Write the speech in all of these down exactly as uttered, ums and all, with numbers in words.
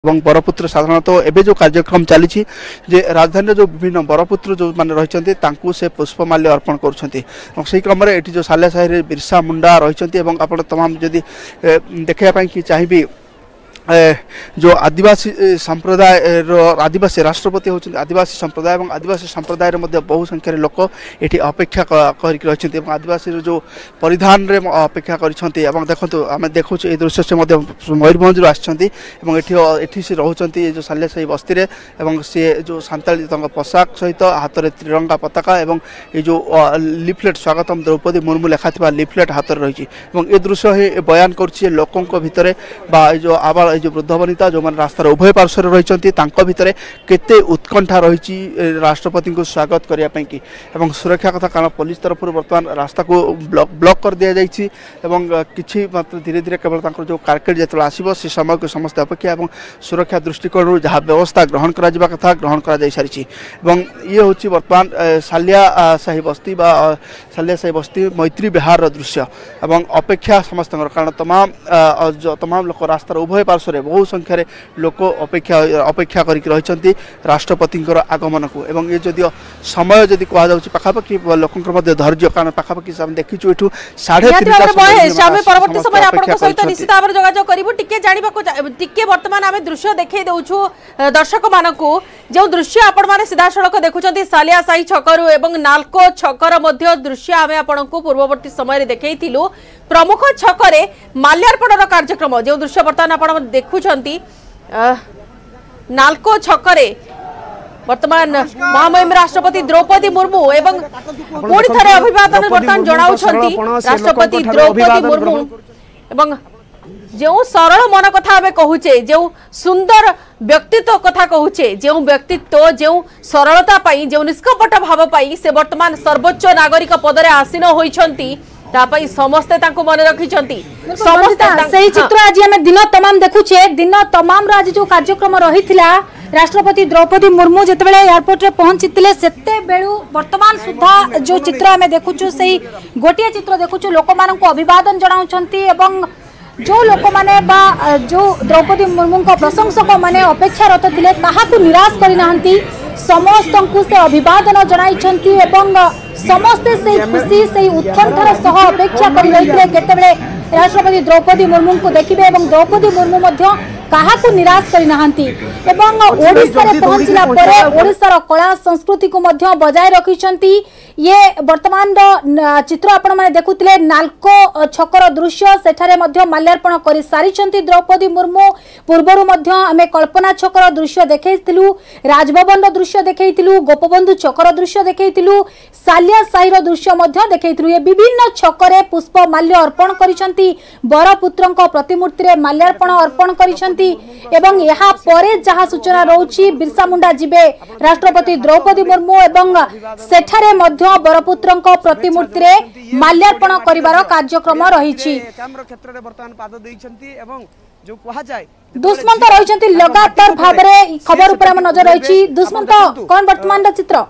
बरपुत्र साधारणतः एवं जो कार्यक्रम चली राजधानी जो विभिन्न बरपुत्र जो मैंने रही से पुष्पमाल्य अर्पण कर क्रम में ये जो सालिया साहि बिरसा मुंडा रही आप तमाम जदि देखापी कि चाहिए जो आदिवासी संप्रदाय आदिवासी राष्ट्रपति होती आदिवासी संप्रदाय और आदिवासी संप्रदाय बहु संख्यार लोक ये अपेक्षा कर आदिवासी जो परिधान रे अपेक्षा कर देखो आम देखु ये दृश्य से मयूरभंज आठी से रोचे जो सालिया साहि बस्ती में सी जो सांताली पोशाक सहित हाथ में त्रिरंगा पताका और ये जो लिफलेट स्वागतम द्रौपदी मुर्मू लेखा लिफलेट हाथ में रही ये दृश्य ही बयान कर लोकों भितर जो आबाल जो वृद्ध वनिता जो मैंने रास्तार उभय पार्श्वर रही भितर केते उत्कंठा रही राष्ट्रपति को स्वागत करने की सुरक्षा कथा कारण पुलिस तरफ बर्तमान रास्ता को ब्लॉक ब्लॉक कर दि जाइए कि मात्र धीरे धीरे केवल जो कारकेट जो आसो से समय को समस्त अपेक्षा और सुरक्षा दृष्टिकोण जहाँ व्यवस्था ग्रहण करा कथा ग्रहण कर सारी ये हूँ बर्तमान सालिया साहि बस्ती सालिया साहि बस्ती मैत्री विहार दृश्य और अपेक्षा समस्त कारण तमाम तमाम लोक रास्तार उभय पार्श्व बहु संख्यार लोक अपेक्षा अपेक्षा कर राष्ट्रपति आगमन को एवं ये जदि समय जदि कह पाखापाखि लोक धैर्य कारण पाखापाखि देखीचु ये साढ़े परवर्ती समय आपन सहित निश्चित भाव जोगाजोग करूँ टिके जाना बर्तमान आम दृश्य देखई दौछु दर्शक मान जो दृश्य आपण मैंने सीधा सड़क देखुं सालिया साहि छकरू एवं नाल्को छकर दृश्य आम आपण को पूर्ववर्ती समय देखु प्रमुख छकरे माल्यार्पण कार्यक्रम जो दृश्य बर्तमान आप देखुंट नाल्को छकरे वर्तमान महामहिम राष्ट्रपति द्रौपदी मुर्मू एवं पुणी थे अभिवादन बर्तमान जनाउछंती राष्ट्रपति द्रौपदी मुर्मू एवं जो सरल मन कथा आम कहूचे जो सुंदर व्यक्तित्व कथा कहूचे जो व्यक्तित्व जो सरलता पाई जो निष्कपट भाव पाई से वर्तमान सर्वोच्च नागरिक पदरे आसीन होइछंती तापाई समस्ते तांको मन रखिछंती समस्ते सही चित्र आज हम दिन तमाम देखुचे दिन तमाम आज जो कार्यक्रम रहिथिला राष्ट्रपति द्रौपदी मुर्मू जितेबाला एयरपोर्ट रे पहुंचीतिले सेते बेलू वर्तमान सुधा जो चित्र आम देखुचु सही गोटे चित्र देखुचु लोक मानक अभिवादन जनाउछंती एवं जो लोक माने बा जो द्रौपदी मुर्मू को प्रशंसक माने अपेक्षारत थिले ताहाकु निराश करिनाहंती समस्त को से अभिवादन जनाइछंती एवं समस्ते से खुशी से उत्कंठार सह अपेक्षा करि रहिथिले केतेबेले राष्ट्रपति द्रौपदी मुर्मू को देखिबे एवं द्रौपदी मुर्मू मध्य काहाकु निराश करिनाहंती एवं ओडिसा रे पहुंचला परे ओडिसा रो कला संस्कृति को मध्य बजाय रखिछंती ये वर्तमान चित्र आपण माने देखुतिले नाल्को छकर दृश्य सेठारे मध्य माल्यार्पण करि सारिछंती द्रौपदी मुर्मू पूर्वरु मध्य आमे कल्पना छकर दृश्य देखैथिलु राजभवन रो दृश्य देखैथिलु गोपबंधु छकर दृश्य देखैथिलु सालिया साहि रो दृश्य मध्य देखैथिलु ये विभिन्न छकरे पुष्प माल्य अर्पण करिछंती बरपुत्रंक प्रतिमूर्ति रे माल्यार्पण अर्पण करिछंती एवं यहाँ परे जहाँ सूचना रोची बिरसा मुंडा जिबे राष्ट्रपति द्रौपदी मुर्मू एवं सेठारे मध्य बरपुत्रंक प्रतिमूर्ति रे माल्यार्पण करिवार कार्यक्रम रहिछि क्षेत्र रे वर्तमान पाद दैछंती एवं जो कहा जाय दुष्मंत रहिछंती लगातार भाबरे खबर ऊपर हम नजर रहिछि दुष्मंत कोन वर्तमान रा चित्र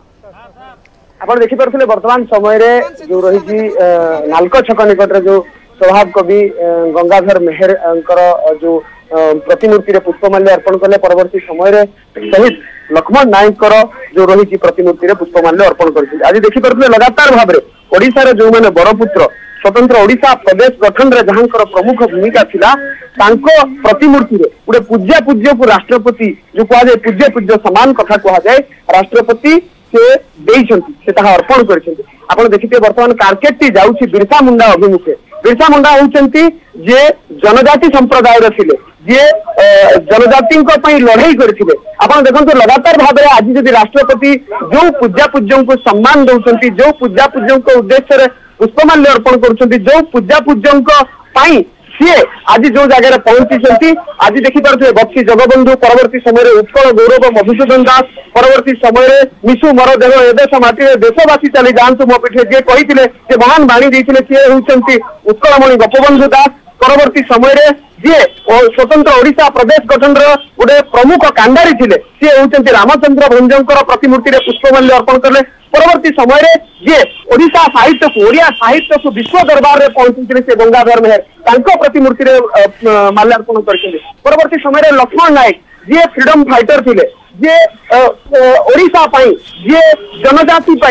आपण देखि परथले वर्तमान समय रे जो रहिछि नाल्को छक निकट रे जो स्वभाव कवि गंगाधर मेहर जो प्रतिमूर्ति पुष्पमाल्य अर्पण कले परवर्ती समय शहीद लक्ष्मण नायक जो रही प्रतिमूर्ति पुष्पमाल्य अर्पण कर आज देखिपे लगातार भाव में ओडिशा जो मैंने बरपुत्र स्वतंत्र ओडिशा प्रदेश गठन रे जहां प्रमुख भूमिका थिला तांको प्रतिमूर्ति गोटे पूज्य पूज्य को राष्ट्रपति जो कह जाए पूज्य पूज्य समान कथा कह जाए राष्ट्रपति से देइछंती से ताहा अर्पण करछंती आपण देखिते वर्तमान कारकेट जाउछि बिरसा मुंडा अभिमुखे बिरसा मुंडा होउछंती जे जनजाति संप्रदाय रे थिले जे जनजाति लड़ाई करथिले आपण देखंतु लगातार भाव में आज जदि राष्ट्रपति जो पूजा पूज्यों को सम्मान दउछंती जो पूजा पूज्यों को उद्देश्य रे पुष्पमाल्य अर्पण करुछंती जो पूजा पूज्यों को पाई सी आज जो जगह पहुंची आज देखिपे बक्सी जगबंधु परवर्ती समय उत्कल गौरव मधुसूदन दास परवर्ती समय मिशु मर देह एदेश माटी देशवासी चली जातु मो पीठे जी कही महान बाणी देते सी होती उत्कलमणि गोपबंधु दास परवर्ती समय जी स्वतंत्र ओडिशा प्रदेश गठन गोटे प्रमुख कांडारी थे सी होती रामचंद्र भंजकर प्रतिमूर्ति पुष्पमाल्य अर्पण कले परवर्ती समय जी ओडिशा साहित्य को ओडिया साहित्य को विश्व दरबार में पहुंची से गंगाधर मेहर प्रतिमूर्ति माल्यार्पण कर परवर्ती समय लक्ष्मण नायक जी फ्रीडम फाइटर थिले जे ओडिशा पाई जे जनजाति पाई